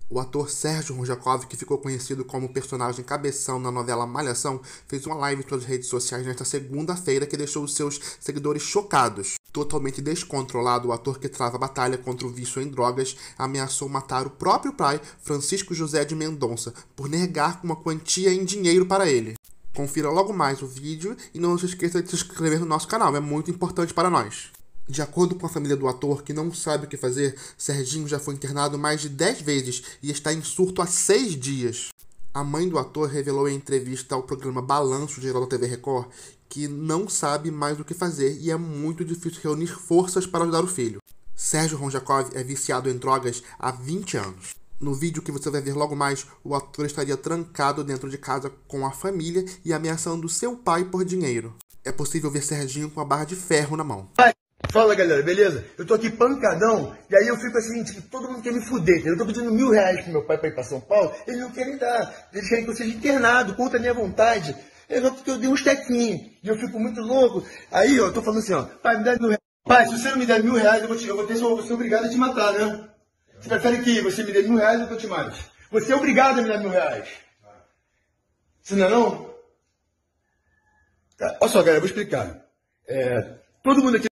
O ator Sérgio Rodjakov, que ficou conhecido como personagem cabeção na novela Malhação, fez uma live pelas redes sociais nesta segunda-feira que deixou os seus seguidores chocados. Totalmente descontrolado, o ator que trava a batalha contra o vício em drogas ameaçou matar o próprio pai, Francisco José de Mendonça, por negar uma quantia em dinheiro para ele. Confira logo mais o vídeo e não se esqueça de se inscrever no nosso canal, é muito importante para nós. De acordo com a família do ator, que não sabe o que fazer, Serginho já foi internado mais de 10 vezes e está em surto há 6 dias. A mãe do ator revelou em entrevista ao programa Balanço Geral da TV Record que não sabe mais o que fazer e é muito difícil reunir forças para ajudar o filho. Sérgio Rodjakov é viciado em drogas há 20 anos. No vídeo que você vai ver logo mais, o ator estaria trancado dentro de casa com a família e ameaçando seu pai por dinheiro. É possível ver Serginho com a barra de ferro na mão. Fala galera, beleza? Eu tô aqui pancadão, e aí eu fico assim, tipo, todo mundo quer me fuder, entendeu? Eu tô pedindo R$ 1.000 pro meu pai pra ir pra São Paulo, eles não querem dar, eles querem que eu seja internado, contra a minha vontade, porque eu dei uns tequinhos, e eu fico muito louco. Aí, ó, eu tô falando assim, ó, pai, me dá R$ 1.000. Pai, se você não me der R$ 1.000, eu vou ser obrigado a te matar, né? Você prefere que você me dê R$ 1.000 ou que eu te mate? Você é obrigado a me dar R$ 1.000. Você não é não? Tá, olha só, galera, eu vou explicar. Todo mundo aqui